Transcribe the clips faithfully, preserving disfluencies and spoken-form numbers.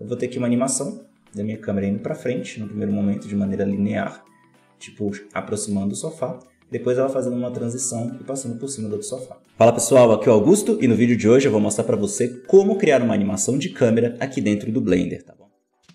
eu vou ter aqui uma animação da minha câmera indo para frente, no primeiro momento, de maneira linear, tipo aproximando do sofá. Depois ela fazendo uma transição e passando por cima do outro sofá. Fala pessoal, aqui é o Augusto e no vídeo de hoje eu vou mostrar para você como criar uma animação de câmera aqui dentro do Blender, tá bom?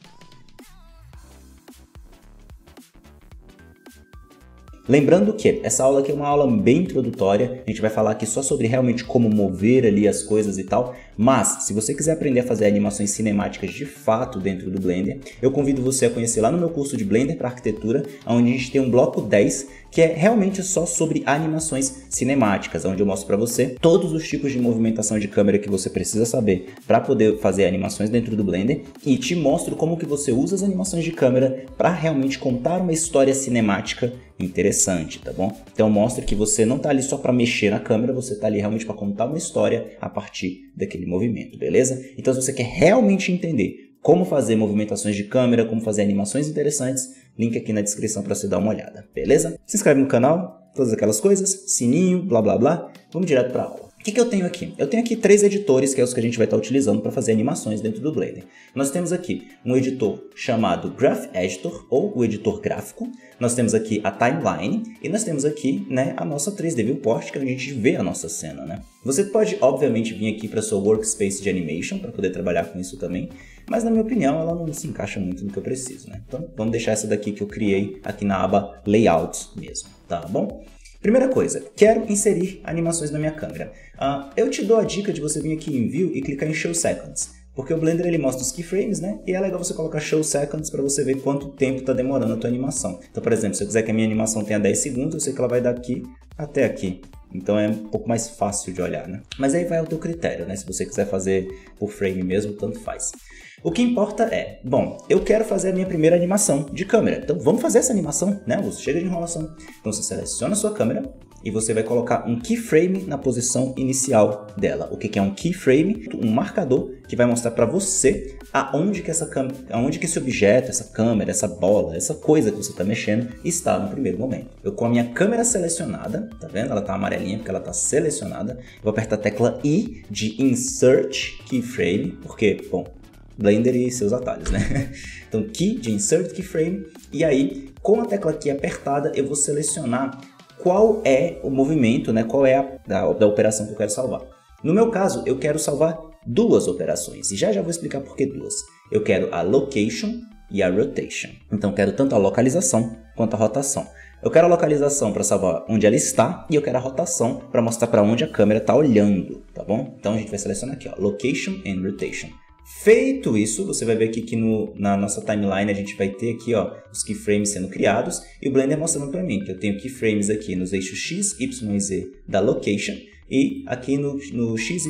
Lembrando que essa aula aqui é uma aula bem introdutória, a gente vai falar aqui só sobre realmente como mover ali as coisas e tal, mas se você quiser aprender a fazer animações cinemáticas de fato dentro do Blender, eu convido você a conhecer lá no meu curso de Blender para Arquitetura, onde a gente tem um bloco dez, que é realmente só sobre animações cinemáticas, onde eu mostro para você todos os tipos de movimentação de câmera que você precisa saber para poder fazer animações dentro do Blender e te mostro como que você usa as animações de câmera para realmente contar uma história cinemática interessante, tá bom? Então mostra que você não tá ali só para mexer na câmera, você tá ali realmente para contar uma história a partir daquele movimento, beleza? Então se você quer realmente entender como fazer movimentações de câmera, como fazer animações interessantes, link aqui na descrição para você dar uma olhada, beleza? Se inscreve no canal, todas aquelas coisas, sininho, blá blá blá, vamos direto para a aula. O que, que eu tenho aqui? Eu tenho aqui três editores, que é os que a gente vai estar utilizando para fazer animações dentro do Blender. Nós temos aqui um editor chamado Graph Editor, ou o editor gráfico. Nós temos aqui a Timeline e nós temos aqui, né, a nossa três D Viewport, que é onde a gente vê a nossa cena, né? Você pode, obviamente, vir aqui para sua Workspace de Animation para poder trabalhar com isso também, mas na minha opinião ela não se encaixa muito no que eu preciso, né? Então vamos deixar essa daqui que eu criei aqui na aba Layout mesmo, tá bom? Primeira coisa, quero inserir animações na minha câmera. Uh, eu te dou a dica de você vir aqui em View e clicar em Show Seconds, porque o Blender ele mostra os keyframes, né? E é legal você colocar Show Seconds para você ver quanto tempo está demorando a tua animação. Então, por exemplo, se eu quiser que a minha animação tenha dez segundos, eu sei que ela vai daqui até aqui. Então é um pouco mais fácil de olhar, né? Mas aí vai ao teu critério, né? Se você quiser fazer por frame mesmo, tanto faz. O que importa é, bom, eu quero fazer a minha primeira animação de câmera. Então vamos fazer essa animação, né? Você chega de enrolação. Então você seleciona a sua câmera e você vai colocar um keyframe na posição inicial dela. O que é um keyframe? Um marcador que vai mostrar para você aonde que, essa câmera, aonde que esse objeto, essa câmera, essa bola, essa coisa que você está mexendo está no primeiro momento. Eu com a minha câmera selecionada, tá vendo? Ela está amarelinha porque ela está selecionada. Eu vou apertar a tecla I de Insert Keyframe, porque, bom, Blender e seus atalhos, né? Então, Key de Insert Keyframe, e aí, com a tecla aqui apertada, eu vou selecionar qual é o movimento, né? Qual é a da, da operação que eu quero salvar. No meu caso, eu quero salvar duas operações, e já já vou explicar por que duas. Eu quero a Location e a Rotation. Então, eu quero tanto a localização quanto a rotação. Eu quero a localização para salvar onde ela está, e eu quero a rotação para mostrar para onde a câmera está olhando, tá bom? Então, a gente vai selecionar aqui, ó, Location and Rotation. Feito isso, você vai ver aqui que no, na nossa timeline a gente vai ter aqui, ó, os keyframes sendo criados e o Blender mostrando para mim que eu tenho keyframes aqui nos eixos X, Y e Z da Location e aqui no, no X,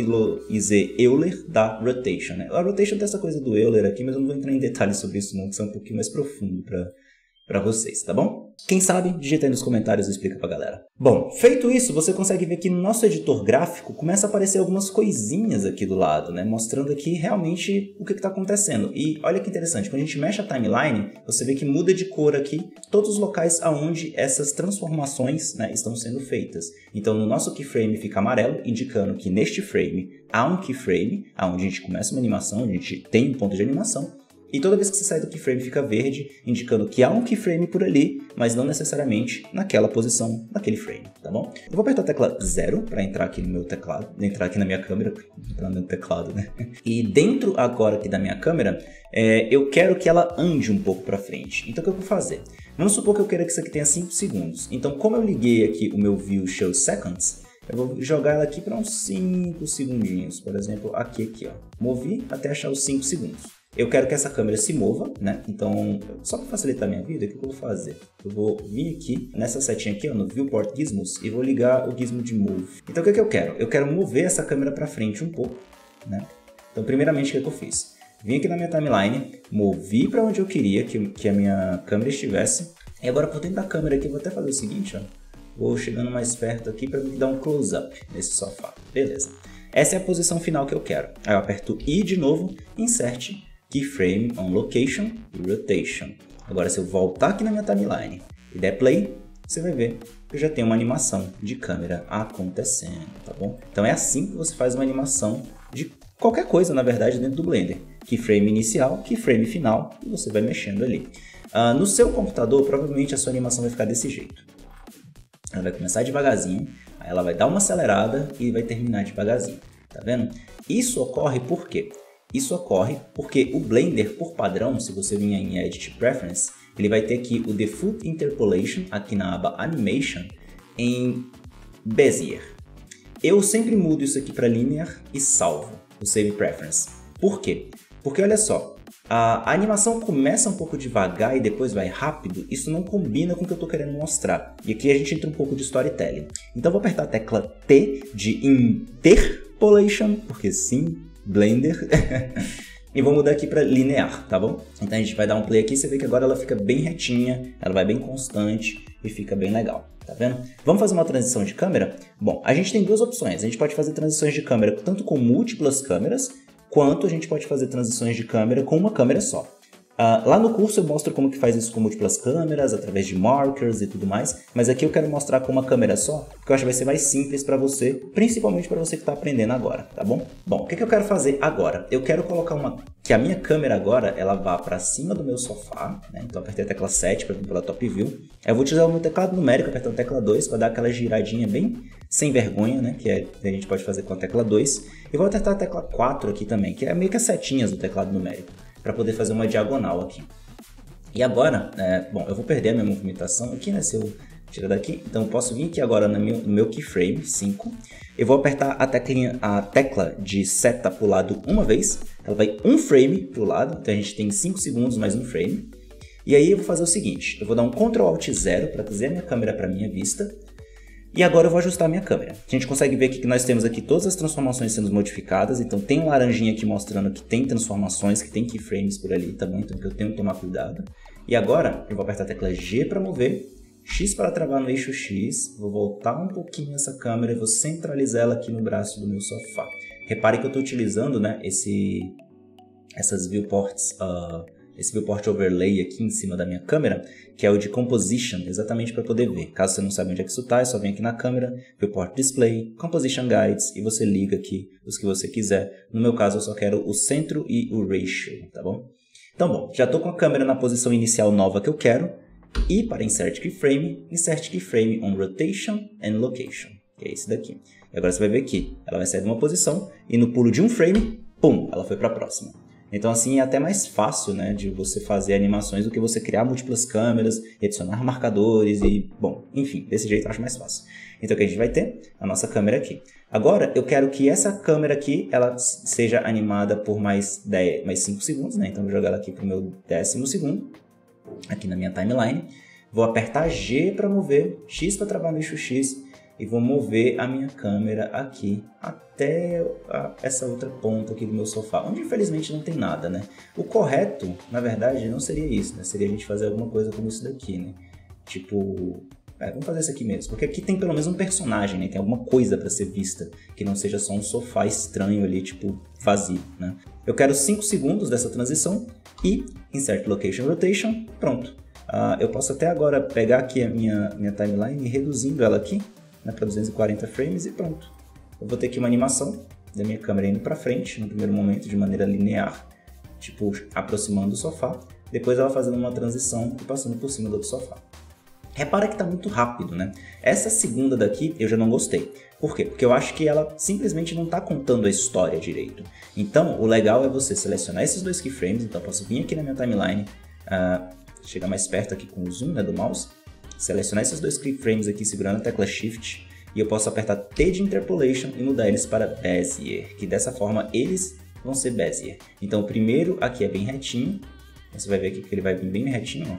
Y e Z Euler da Rotation, né? A Rotation tem essa coisa do Euler aqui, mas eu não vou entrar em detalhes sobre isso não, que isso é um pouquinho mais profundo para para vocês, tá bom? Quem sabe, digita aí nos comentários e explica pra galera. Bom, feito isso, você consegue ver que no nosso editor gráfico começa a aparecer algumas coisinhas aqui do lado, né? Mostrando aqui realmente o que está acontecendo. E olha que interessante, quando a gente mexe a timeline, você vê que muda de cor aqui todos os locais aonde essas transformações, né, estão sendo feitas. Então no nosso keyframe fica amarelo, indicando que neste frame há um keyframe, aonde a gente começa uma animação, a gente tem um ponto de animação. E toda vez que você sai do keyframe fica verde, indicando que há um keyframe por ali, mas não necessariamente naquela posição, naquele frame, tá bom? Eu vou apertar a tecla zero para entrar aqui no meu teclado, entrar aqui na minha câmera, entrar no teclado, né? E dentro agora aqui da minha câmera, é, eu quero que ela ande um pouco para frente. Então o que eu vou fazer? Vamos supor que eu queira que isso aqui tenha cinco segundos. Então como eu liguei aqui o meu View Show Seconds, eu vou jogar ela aqui para uns cinco segundinhos, por exemplo, aqui, aqui, ó. Movi até achar os cinco segundos. Eu quero que essa câmera se mova, né? Então, só para facilitar a minha vida, o que eu vou fazer? Eu vou vir aqui, nessa setinha aqui, ó, no Viewport Gizmos, e vou ligar o gizmo de Move. Então, o que, é que eu quero? Eu quero mover essa câmera para frente um pouco, né? Então, primeiramente, o que, é que eu fiz? Vim aqui na minha timeline, movi para onde eu queria que, que a minha câmera estivesse. E agora, por dentro da câmera aqui, eu vou até fazer o seguinte, ó. Vou chegando mais perto aqui para me dar um close-up nesse sofá. Beleza. Essa é a posição final que eu quero. Aí eu aperto I de novo, Insert, Keyframe on Location e Rotation. Agora se eu voltar aqui na minha timeline e der Play, você vai ver que eu já tenho uma animação de câmera acontecendo, tá bom? Então é assim que você faz uma animação de qualquer coisa, na verdade, dentro do Blender. keyframe inicial, keyframe final, e você vai mexendo ali. Uh, no seu computador, provavelmente a sua animação vai ficar desse jeito. Ela vai começar devagarzinho, aí ela vai dar uma acelerada e vai terminar devagarzinho, tá vendo? Isso ocorre por quê? Isso ocorre porque o Blender, por padrão, se você vir em Edit Preference, ele vai ter aqui o Default Interpolation, aqui na aba Animation, em Bezier. Eu sempre mudo isso aqui para Linear e salvo o Save Preference. Por quê? Porque olha só, a animação começa um pouco devagar e depois vai rápido, isso não combina com o que eu estou querendo mostrar. E aqui a gente entra um pouco de storytelling. Então eu vou apertar a tecla T de Interpolation, porque sim, Blender, e vou mudar aqui para linear, tá bom? Então a gente vai dar um play aqui, você vê que agora ela fica bem retinha, ela vai bem constante e fica bem legal, tá vendo? Vamos fazer uma transição de câmera? Bom, a gente tem duas opções, a gente pode fazer transições de câmera tanto com múltiplas câmeras, quanto a gente pode fazer transições de câmera com uma câmera só. Uh, lá no curso eu mostro como que faz isso com múltiplas câmeras, através de markers e tudo mais, mas aqui eu quero mostrar com uma câmera só, porque eu acho que vai ser mais simples para você, principalmente para você que está aprendendo agora, tá bom? Bom, o que, que eu quero fazer agora? Eu quero colocar uma... que a minha câmera agora, ela vá para cima do meu sofá, né? Então eu apertei a tecla sete para vir pela Top View. Eu vou utilizar o meu teclado numérico, apertando a tecla dois para dar aquela giradinha bem sem vergonha, né? Que, é, que a gente pode fazer com a tecla dois. E vou apertar a tecla quatro aqui também, que é meio que as setinhas do teclado numérico, para poder fazer uma diagonal aqui. E agora, é, bom, eu vou perder a minha movimentação aqui, né, se eu tirar daqui. Então eu posso vir aqui agora no meu, no meu keyframe cinco. Eu vou apertar a, teclinha, a tecla de seta para o lado uma vez. Ela vai um frame para o lado, então a gente tem cinco segundos mais um frame. E aí eu vou fazer o seguinte, eu vou dar um control alt zero para trazer a minha câmera para a minha vista. E agora eu vou ajustar a minha câmera. A gente consegue ver aqui que nós temos aqui todas as transformações sendo modificadas. Então tem um laranjinha aqui mostrando que tem transformações, que tem keyframes por ali, tá bom? Então eu tenho que tomar cuidado. E agora eu vou apertar a tecla G para mover, X para travar no eixo X. Vou voltar um pouquinho essa câmera e vou centralizar ela aqui no braço do meu sofá. Repare que eu estou utilizando, né, esse, essas viewports... Uh, esse viewport overlay aqui em cima da minha câmera, que é o de composition, exatamente para poder ver. Caso você não saiba onde é que isso está, é só vir aqui na câmera, viewport display, composition guides, e você liga aqui os que você quiser. No meu caso, eu só quero o centro e o ratio, tá bom? Então, bom, já estou com a câmera na posição inicial nova que eu quero, e para insert keyframe, insert keyframe on rotation and location, que é esse daqui. E agora você vai ver que ela vai sair de uma posição, e no pulo de um frame, pum, ela foi para a próxima. Então assim é até mais fácil, né, de você fazer animações do que você criar múltiplas câmeras, adicionar marcadores e, bom, enfim, desse jeito eu acho mais fácil. Então o que a gente vai ter? A nossa câmera aqui. Agora eu quero que essa câmera aqui, ela seja animada por mais, dez, mais cinco segundos, né, então eu vou jogar ela aqui para o meu décimo segundo, aqui na minha timeline. Vou apertar G para mover, X para travar no eixo X, e vou mover a minha câmera aqui até a, essa outra ponta aqui do meu sofá, onde infelizmente não tem nada, né? O correto, na verdade, não seria isso, né? Seria a gente fazer alguma coisa como isso daqui, né? Tipo, é, vamos fazer isso aqui mesmo, porque aqui tem pelo menos um personagem, né? Tem alguma coisa para ser vista, que não seja só um sofá estranho ali, tipo, vazio, né? Eu quero cinco segundos dessa transição e Insert Location Rotation, pronto. Uh, eu posso até agora pegar aqui a minha, minha timeline e reduzindo ela aqui, para duzentos e quarenta frames e pronto. Eu vou ter aqui uma animação da minha câmera indo para frente no primeiro momento de maneira linear, tipo aproximando do sofá, depois ela fazendo uma transição e passando por cima do outro sofá. Repara que está muito rápido, né? Essa segunda daqui eu já não gostei. Por quê? Porque eu acho que ela simplesmente não está contando a história direito. Então o legal é você selecionar esses dois keyframes, então eu posso vir aqui na minha timeline, uh, chegar mais perto aqui com o zoom, né, do mouse, selecionar esses dois keyframes aqui segurando a tecla Shift e eu posso apertar T de Interpolation e mudar eles para Bezier, que dessa forma eles vão ser Bezier. Então o primeiro aqui é bem retinho, você vai ver aqui que ele vai vir bem retinho,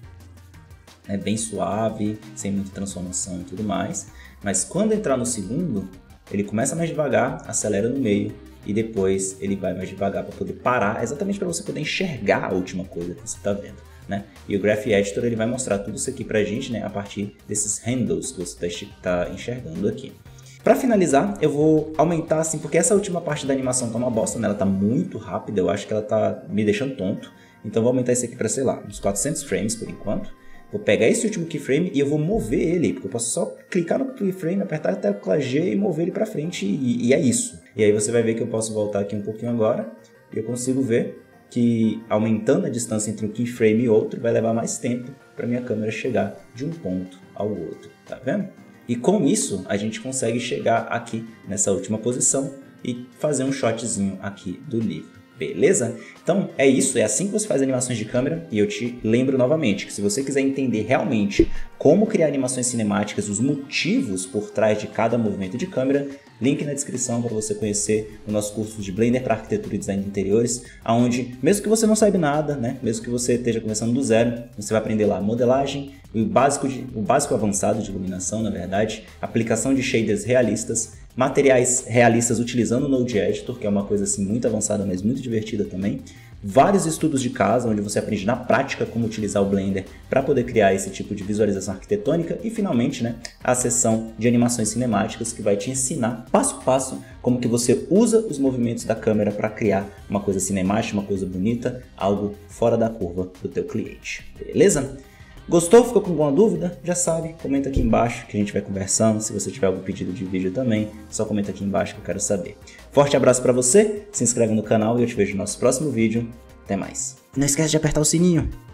ó. É bem suave, sem muita transformação e tudo mais, mas quando entrar no segundo, ele começa mais devagar, acelera no meio e depois ele vai mais devagar para poder parar, exatamente para você poder enxergar a última coisa que você está vendo. Né? E o Graph Editor ele vai mostrar tudo isso aqui pra gente, né, a partir desses handles que você está enxergando aqui. Para finalizar, eu vou aumentar assim, porque essa última parte da animação tá uma bosta, né? Ela tá muito rápida, eu acho que ela tá me deixando tonto. Então eu vou aumentar esse aqui para, sei lá, uns quatrocentos frames por enquanto. Vou pegar esse último keyframe e eu vou mover ele, porque eu posso só clicar no keyframe, apertar a tecla G e mover ele para frente e, e é isso. E aí você vai ver que eu posso voltar aqui um pouquinho agora e eu consigo ver que aumentando a distância entre um keyframe e outro vai levar mais tempo para minha câmera chegar de um ponto ao outro, tá vendo? E com isso a gente consegue chegar aqui nessa última posição e fazer um shotzinho aqui do livro. Beleza? Então é isso, é assim que você faz animações de câmera, e eu te lembro novamente que se você quiser entender realmente como criar animações cinemáticas, os motivos por trás de cada movimento de câmera, link na descrição para você conhecer o nosso curso de Blender para Arquitetura e Design de Interiores, onde mesmo que você não saiba nada, né, mesmo que você esteja começando do zero, você vai aprender lá modelagem, o básico, de, o básico avançado de iluminação, na verdade, aplicação de shaders realistas, materiais realistas utilizando o Node Editor, que é uma coisa assim muito avançada, mas muito divertida também. Vários estudos de caso, onde você aprende na prática como utilizar o Blender para poder criar esse tipo de visualização arquitetônica. E finalmente, né, a seção de animações cinemáticas, que vai te ensinar passo a passo como que você usa os movimentos da câmera para criar uma coisa cinemática, uma coisa bonita, algo fora da curva do teu cliente. Beleza? Gostou? Ficou com alguma dúvida? Já sabe, comenta aqui embaixo que a gente vai conversando. Se você tiver algum pedido de vídeo também, só comenta aqui embaixo que eu quero saber. Forte abraço pra você, se inscreve no canal e eu te vejo no nosso próximo vídeo. Até mais. Não esquece de apertar o sininho.